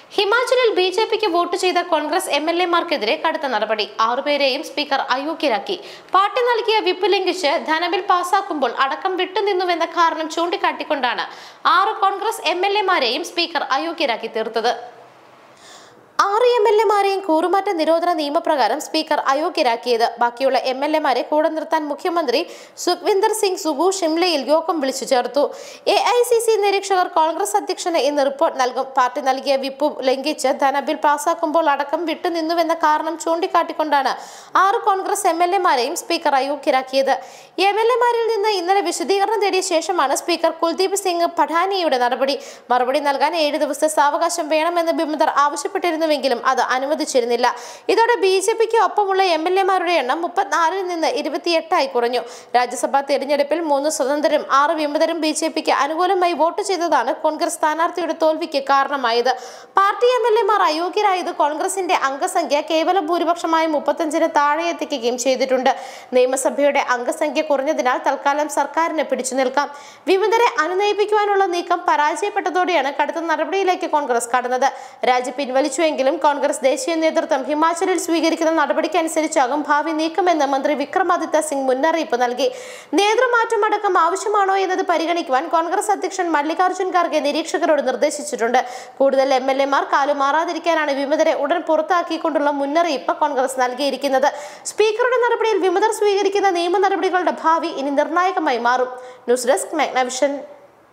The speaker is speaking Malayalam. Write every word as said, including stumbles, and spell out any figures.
ഹിമാചലിൽ ബി ജെ പിക്ക് വോട്ട് ചെയ്ത കോൺഗ്രസ് എം എൽ എമാർക്കെതിരെ കടുത്ത നടപടി. ആറുപേരെയും സ്പീക്കർ അയോഗ്യരാക്കി. പാർട്ടി നൽകിയ വിപ്പ് ലംഘിച്ച് ധനബിൽ പാസാക്കുമ്പോൾ അടക്കം വിട്ടുനിന്നുവെന്ന കാരണം ചൂണ്ടിക്കാട്ടിക്കൊണ്ടാണ് ആറ് കോൺഗ്രസ് എം എൽ എമാരെയും സ്പീക്കർ അയോഗ്യരാക്കി തീർത്തത്. ആറ് എം എൽ എമാരെയും കൂറുമാറ്റ നിരോധന നിയമപ്രകാരം സ്പീക്കർ അയോഗ്യരാക്കിയത്. ബാക്കിയുള്ള എം എൽ എമാരെ കൂടെ നിർത്താൻ മുഖ്യമന്ത്രി സുഖ്വിന്ദർ സിംഗ് സുഖു ഷിംലയിൽ യോഗം വിളിച്ചു ചേർത്തു. എ ഐ സി സി നിരീക്ഷകർ കോൺഗ്രസ് അധ്യക്ഷന് ഇന്ന് റിപ്പോർട്ട് നൽകും. പാർട്ടി നൽകിയ വിപ്പ് ലംഘിച്ച് ധനബിൽ പാസാക്കുമ്പോൾ അടക്കം വിട്ടുനിന്നുവെന്ന കാരണം ചൂണ്ടിക്കാട്ടിക്കൊണ്ടാണ് ആറ് കോൺഗ്രസ് എം എൽ എമാരെയും സ്പീക്കർ അയോഗ്യരാക്കിയത്. എം എൽ എമാരിൽ നിന്ന് ഇന്നലെ വിശദീകരണം തേടിയ ശേഷമാണ് സ്പീക്കർ കുൽദീപ് സിംഗ് പഠാനിയുടെ നടപടി. മറുപടി നൽകാൻ ഏഴ് ദിവസത്തെ സാവകാശം വേണമെന്ന് ബിമദർ ആവശ്യപ്പെട്ടിരുന്നു െങ്കിലും അത് അനുവദിച്ചിരുന്നില്ല. ഇതോടെ ബി ജെ പിക്ക് ഒപ്പമുള്ള എം എൽ എമാരുടെ എണ്ണം മുപ്പത്തിനാലിൽ നിന്ന് ഇരുപത്തിയെട്ടായി കുറഞ്ഞു. രാജ്യസഭാ തെരഞ്ഞെടുപ്പിൽ മൂന്ന് സ്വതന്ത്രരും ആറ് വിമതരും ബി ജെ പിക്ക് അനുകൂലമായി വോട്ട് ചെയ്തതാണ് കോൺഗ്രസ് സ്ഥാനാർത്ഥിയുടെ തോൽവിക്ക് കാരണമായത്. പാർട്ടി എം എൽ എമാർ അയോഗ്യരായത് കോൺഗ്രസിന്റെ അംഗസംഖ്യ കേവല ഭൂരിപക്ഷമായ മുപ്പത്തഞ്ചിന് താഴെ എത്തിക്കുകയും ചെയ്തിട്ടുണ്ട്. നിയമസഭയുടെ അംഗസംഖ്യ കുറഞ്ഞതിനാൽ തൽക്കാലം സർക്കാരിനെ പിടിച്ചു നിൽക്കാം. വിമതരെ അനുനയിപ്പിക്കുവാനുള്ള നീക്കം പരാജയപ്പെട്ടതോടെയാണ് കടുത്ത നടപടിയിലേക്ക് കോൺഗ്രസ് കടന്നത്. രാജ്യം പിൻവലിച്ചുവെങ്കിലും കോൺഗ്രസ് ദേശീയ നേതൃത്വം ഹിമാചലിൽ സ്വീകരിക്കുന്ന നടപടിക്കനുസരിച്ചാകും ഭാവി നീക്കമെന്ന് മന്ത്രി വിക്രമാദിത്യ സിംഗ് മുന്നറിയിപ്പ് നൽകി. നേതൃമാറ്റം അടക്കം ആവശ്യമാണോ എന്നത് പരിഗണിക്കുവാൻ കോൺഗ്രസ് അധ്യക്ഷൻ മല്ലികാർജ്ജുൻ ഖാർഗെ നിരീക്ഷകരോട് നിർദ്ദേശിച്ചിട്ടുണ്ട്. കൂടുതൽ എം എൽ എമാർ കാലുമാറാതിരിക്കാനാണ് വിമതരെ ഉടൻ പുറത്താക്കിക്കൊണ്ടുള്ള മുന്നറിയിപ്പ് കോൺഗ്രസ് നൽകിയിരിക്കുന്നത്. സ്പീക്കറുടെ നടപടിയിൽ വിമതർ സ്വീകരിക്കുന്ന നിയമ നടപടികളുടെ ഭാവി ഇനി നിർണായകമായി മാറും. News desk Magnavision.